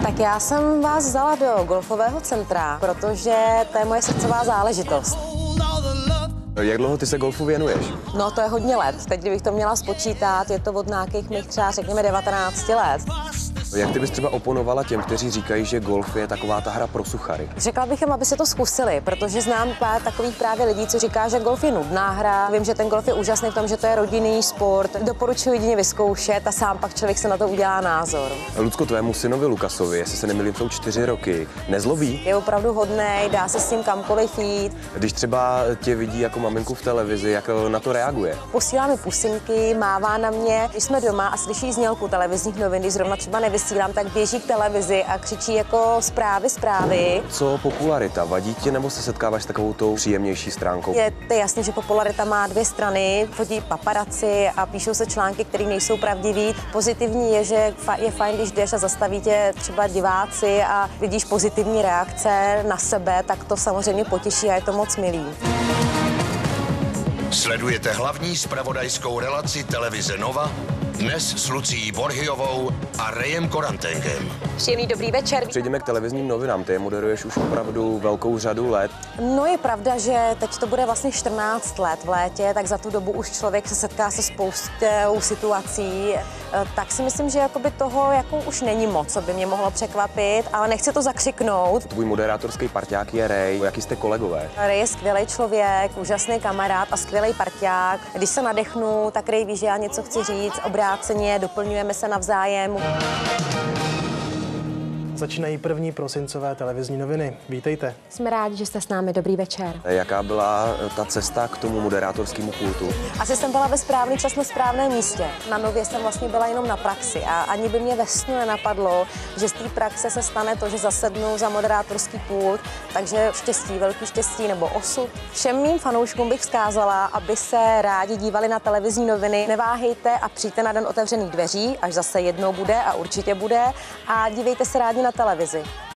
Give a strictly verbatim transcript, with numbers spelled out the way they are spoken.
Tak já jsem vás vzala do golfového centra, protože to je moje srdcová záležitost. Jak dlouho ty se golfu věnuješ? No to je hodně let. Teď, kdybych to měla spočítat, je to od nějakých mých třeba řekněme devatenáct let. Jak ty bys třeba oponovala těm, kteří říkají, že golf je taková ta hra pro suchary? Řekla bych jim, aby se to zkusili, protože znám pár takových právě lidí, co říká, že golf je nudná hra. Vím, že ten golf je úžasný v tom, že to je rodinný sport. Doporučuji jedině vyzkoušet a sám pak člověk se na to udělá názor. Lucko, tvému synovi Lukasovi, jestli se nemýlím, jsou čtyři roky. Nezlobí? Je opravdu hodnej, dá se s ním kamkoliv jít. Když třeba tě vidí jako maminku v televizi, jak na to reaguje? Posílá mi pusinky, mává na mě. Když jsme doma a slyší znělku televizních novin, když zrovna třeba nevysílám, tak běží k televizi a křičí jako zprávy, zprávy. Co popularita? Vadí tě, nebo se setkáváš s takovou tou příjemnější stránkou? Je to jasné, že popularita má dvě strany. Chodí paparaci a píšou se články, které nejsou pravdivý. Pozitivní je, že je fajn, když jdeš a zastaví tě třeba diváci a vidíš pozitivní reakce na sebe, tak to samozřejmě potěší a je to moc milý. Sledujete hlavní zpravodajskou relaci televize Nova dnes s Lucií Borhyovou a Rejem Korantengem. Příjemný dobrý večer. Přejdeme k televizním novinám. Ty je moderuješ už opravdu velkou řadu let. No je pravda, že teď to bude vlastně čtrnáct let v létě, tak za tu dobu už člověk se setká se spoustou situací. Tak si myslím, že jakoby toho jako už není moc, co by mě mohlo překvapit, ale nechci to zakřiknout. Tvůj moderátorský parťák je Rej. Jaký jste kolegové? Rej je skvělý člověk, úžasný kamarád a skvělý parťák. Když se nadechnu, tak Rej ví, že já něco chci říct, obráceně, doplňujeme se navzájem. Začínají první prosincové televizní noviny. Vítejte. Jsme rádi, že jste s námi. Dobrý večer. Jaká byla ta cesta k tomu moderátorskému pultu? Asi jsem byla ve správný čas na správném místě. Na Nově jsem vlastně byla jenom na praxi a ani by mě ve snu nenapadlo, že z té praxe se stane to, že zasednu za moderátorský pult. Takže štěstí, velký štěstí nebo osud. Všem mým fanouškům bych vzkázala, aby se rádi dívali na televizní noviny. Neváhejte a přijďte na Den otevřených dveří, až zase jednou bude a určitě bude. A dívejte se rádi na televizi.